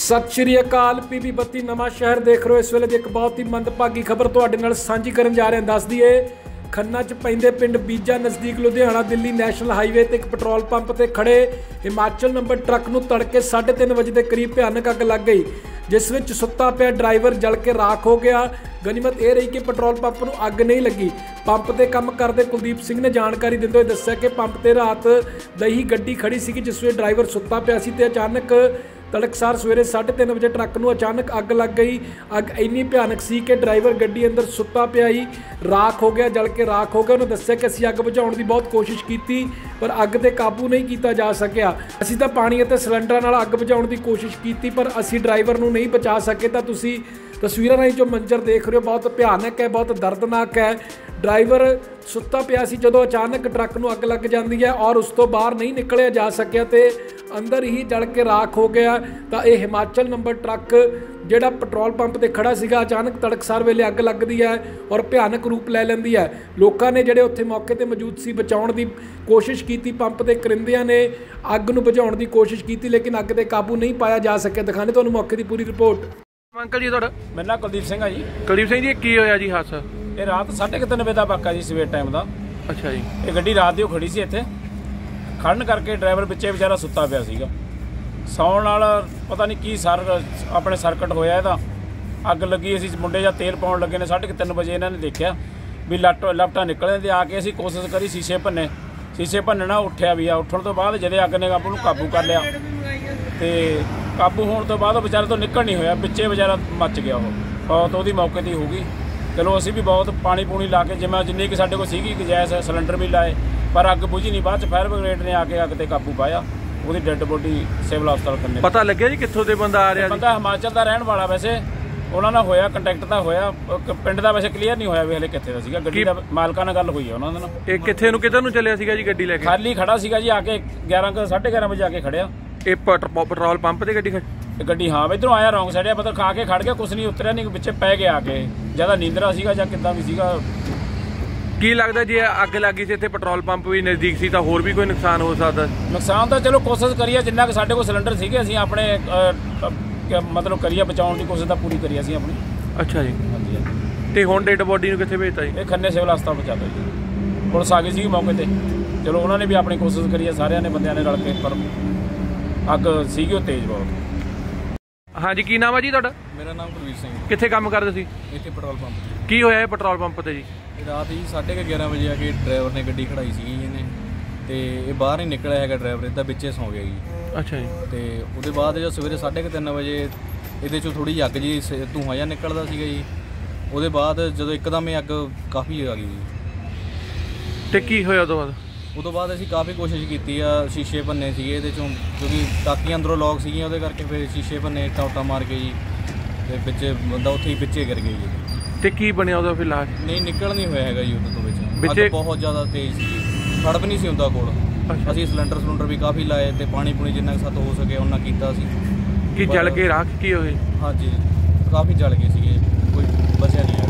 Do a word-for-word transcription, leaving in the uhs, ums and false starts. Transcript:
सत श्री अकाल। पीबी बत्ती नवा शहर देख रहे हो। इस वेले की एक बहुत ही मंदभागी खबर तुहाडे नाल सांझी करन जा रहे हैं। दस दईए खन्ना च पैंदे पिंड बीजा नज़दीक लुधियाना दिल्ली नैशनल हाईवे ते एक पेट्रोल पंप ते खड़े हिमाचल नंबर ट्रक नूं तड़के साढ़े तीन बजे के करीब भयानक अग लग गई, जिस विच सुत्ता पिया ड्राइवर जल के राख हो गया। गनीमत यह रही कि पेट्रोल पंप नूं अग नहीं लगी। पंप ते काम करदे कुलदीप सिंह ने जानकारी दिंदे होए दस्सिया कि पंप ते रात दही गड्डी खड़ी सी, जिस विच ड्राइवर सुत्ता पिया सी ते अचानक तड़कसार सवेरे साढ़े तीन बजे ट्रक नूं अचानक अग लग गई। अग इन्नी भयानक सी कि ड्राइवर गड्डी अंदर सुत्ता पिया ही राख हो गया, जल के राख हो गया। उन्होंने दस्सिया कि असीं अग बुझाउण दी बहुत कोशिश की पर अग ते काबू नहीं किया जा सकिया। असीं तां पानी अते सिलेंडरां नाल अग बुझाउण दी कोशिश की पर असीं ड्राइवर नूं नहीं बचा सके। तां तुसीं तस्वीरां राहीं जो मंजर देख रहे हो बहुत भयानक है, बहुत दर्दनाक है। ड्राइवर सुत्ता पिया सी जदों अचानक ट्रक नूं अग लग जाती है और उस तो बाहर नहीं निकलिया जा सकिया ते अंदर ही जल के राख हो गया। तो यह हिमाचल नंबर ट्रक जिहड़ा पेट्रोल पंप ते खड़ा सीगा अचानक तड़कसार वेले अग लगदी है और भयानक रूप लै लैंदी है। लोगों ने जिहड़े उत्थे मौके ते मौजूद सी बचाउण दी कोशिश की, पंप के करिंदियां ने अग नूं बुझाउण दी कोशिश की लेकिन अग ते काबू नहीं पाया जा सकिया। दिखाने तुहानूं मौके की पूरी रिपोर्ट। अंकल जी तुहाडा? मेरा नाम कुलदीप सिंह है जी। कुलदीप सिंह जी की होया जी हादसा? ये रात साढ़े तीन बजे का वाक़ा जी, सवेर टाइम का। अच्छा जी। ये गड्डी रात की खड़ी सी इत्थे, खड़न करके ड्राइवर पिछे बेचारा सुत्ता पिया सीगा। सौण नाल पता नहीं की सर अपने सर्किट होया, इहदा अग लगी। असीं मुंडे ਜਾਂ तेल पाउण लगे ने साढ़े तीन बजे इन्होंने देखा भी लट लपटा निकले ते आके असीं कोशिश करी शीशे भन्ने, शीशे भन्नना उठिया भी आ। उठण तो बाद जदे अग ने काबू काबू कर लिया ते काबू होने तो बाद बेचारे तो निकल नहीं होया, पिछे बेचारा मच गया। वो तो वो मौके की होगी। चलो असी भी बहुत पानी पूनी ला के जिम्मे जिन्नी कि साढ़े को सीगी गैस सिलेंडर भी लाए पर अग बुझी नहीं। बाद फायर ब्रिगेड ने आके अग ते काबू पाया। वो डेड बॉडी सिविल हस्पताल करने पता लगे जी कित्थों दे बंदा आ रहा? बंदा हिमाचल का रहने वाला। वैसे उन्होंने होया कंटैक्ट तो होया, पिंड का वैसे क्लीयर नहीं होया भी हले कित्थे दा सीगा। गड्डी दा मालकां नाल गल हुई है उन्होंने। ये कित्थे नूं किधर नूं चलिया सीगा जी गड्डी लेके? खाली खड़ा सीगा जी, आके ग्यारह साढ़े ग्यारह बजे आके खड़िया। ये पेट्रोल पंप ते गड्डी खड़ी? गड्डी हाँ इधरों आया रौंग साइड, मतलब खा के खड़ गया, कुछ नहीं उतरिया नहीं, पिछे पै गया आके। ज़्यादा नींदरा सीगा जां किद्दां भी सीगा। की लगदा जे अग लगी सी इत्थे पेट्रोल पंप भी नज़दीक सी तां होर भी कोई नुकसान हो सकदा? नुकसान तो चलो कोशिश करिए जिन्ना कि साढ़े कोल सिलेंडर सीगे असीं अपने मतलब करिए बचाउण दी कोशिश तां पूरी करिए असीं अपनी। अच्छा जी। हाँ जी। ते हुण डेड बॉडी नूं कित्थे भेजता जी? ये खन्ने सिविल हस्पताल पहुँचा दो जी। पुलिस आ गई सी मौके ते। चलो उन्होंने भी अपनी कोशिश करी है, सारिਆਂ ने बंदिਆਂ ने रल के, पर अग सीगी तेज बहुत। हाँ जी। की नाम है जी तुहाडा? मेरा नाम कुलवीर सिंह। कित्थे काम करदे सी? इत्थे पेट्रोल पंप। की होया पेट्रोल पंप ते जी? रात ही साढ़े ग्यारह बजे आके ड्राइवर ने गड्डी खड़ाई सी इन्हें ते ये बाहर नहीं निकलिया है ड्राइवर, इदा पिछे सौ गया जी। अच्छा जी। तो उसके बाद जो सवेरे साढ़े तीन बजे ये थोड़ी अग जी धुआं जहा निकलता सीगा जी। उसके बाद जो एकदम ही अग काफ़ी आ गई जी। तो की होया उस बाद? उस तो बाद असीं काफ़ी कोशिश की, शीशे भन्ने सीगे इहदे चों, क्योंकि टाकियां अंदरों लॉक सीगियां, उहदे करके फिर शीशे भन्ने इट्टां उट्टां मार के जी ते पिछे बंदा उत्थे ही पिछे गिर गया जी। ते की बनिया उहदा फिर लाश? नहीं निकल नहीं होया हैगा जी उहदे तो विच। विच बहुत ज़्यादा तेज़ सी, फड़ भी नहीं सी उहदा कोल। असीं सिलेंडर सिलेंडर भी काफ़ी लाए ते पानी पूनी जिन्ना साथ हो सके उन्ना कीता सी। की जल के राख की होए? हाँ जी, काफ़ी जल गए सीगे, कोई बचिया नहीं।